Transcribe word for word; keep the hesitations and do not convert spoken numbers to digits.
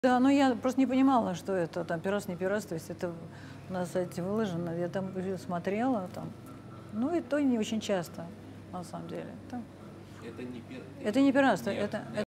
Да, но я просто не понимала, что это там пиратство, не пиратство, то есть это на сайте выложено. Я там смотрела, там, ну и то не очень часто, на самом деле. Там. Это не пир Это не пиратство, Нет, это нет.